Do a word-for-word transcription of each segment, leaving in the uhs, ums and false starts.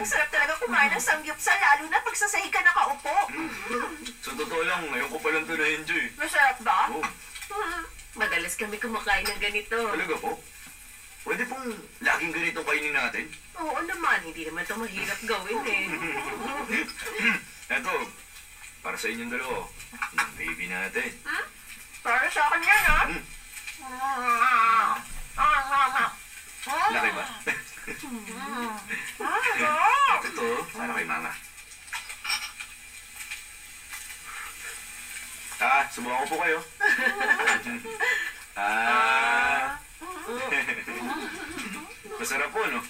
Ang sarap talaga kumain ng samgyupsal, lalo na pag sa sahig ka nakaupo. Sa totoo lang, ngayon ko palang ito na-enjoy. Masarap ba? Oo. Madalas kami kumakain ng ganito. Talaga po? Pwede pong laging ganito kainin natin? Oo naman, hindi naman ito mahirap gawin eh. Eto, para sa inyong dalawa, yung baby natin. Hmm? Para sa akin yan, ha? Hmm. Ah, ah, ah. Laki ba? Ah, Ito, para kay mama. Ah, subukan ko po kayo. Ah. Masarap po, no?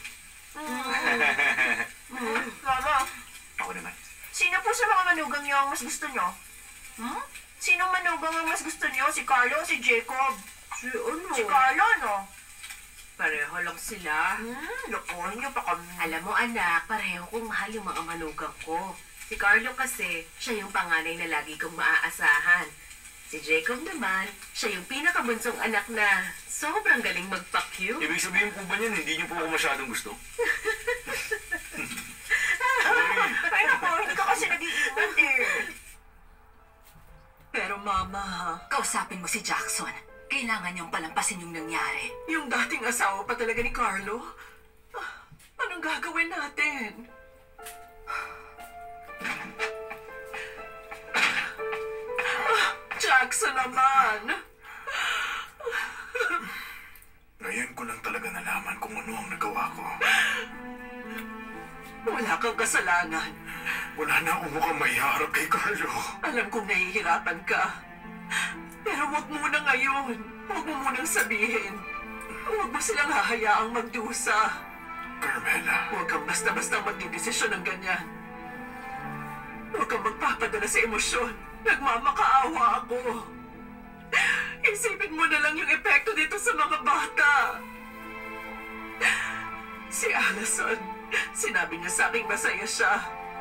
Mama, Ako naman. sino po sa mga manugang niyo ang mas gusto niyo? Hmm? Sinong manugang ang mas gusto niyo? Si Carlo o si Jacob? Si ano? Si Carlo, no? Pareho lang sila. Hmm, lokohin niyo pa kami. Alam mo anak, pareho kong mahal yung mga manugang ko. Si Carlo kasi, siya yung panganay na lagi kong maaasahan. Si Jacob naman, siya yung pinakabunsong anak na sobrang galing magpa-cute. Ibig sabihin po ba niyan, hindi niyo po ako masyadong gusto? Ay, naku, hindi ka kasi nag-iingat eh. Pero mama, Kausapin mo si Jackson. Kailangan niyong palampasin yung nangyari. yung dating asawa pa talaga ni Carlo? Ah, anong gagawin natin? Ah, Jackson naman! Ngayon ko lang talaga nalaman kung ano ang nagawa ko. Wala kang kasalanan. Wala na akong mukhang maiharap kay Carlo. Alam kong nahihirapan ka. Pero wag muna ngayon. Huwag mo munang sabihin. Huwag mo silang hahayaang magdusa. Carmela, Huwag kang basta-basta magdidesisyon ng ganyan. Huwag kang magpapadala sa emosyon. Nagmamakaawa ako. Isipin mo na lang yung epekto dito sa mga bata. Si Allison, sinabi niya sa aking masaya siya.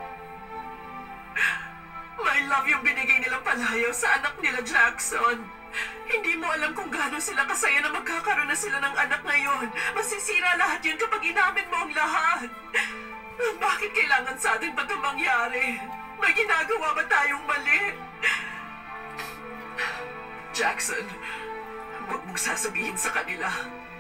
My love yung binigay nilang palayaw sa anak nila Jackson. Hindi mo alam kung gaano sila kasaya na magkakaroon na sila ng anak ngayon. Masisira lahat yun kapag inamin mo ang lahat. Bakit kailangan sa atin pa ito mangyari? May ginagawa ba tayong mali? Jackson, huwag mong sasabihin sa kanila.